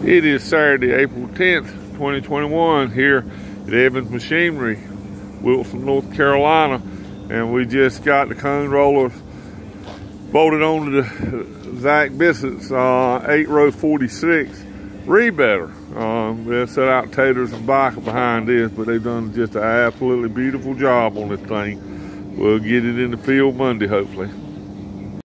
It is Saturday, April 10th, 2021 here at Evans Machinery, Wilson, North Carolina. And we just got the cone rollers bolted onto the Zack Biscuits 8-row 46 rebetter. They'll set out taters and biker behind this, but they've done just an absolutely beautiful job on this thing. We'll get it in the field Monday, hopefully.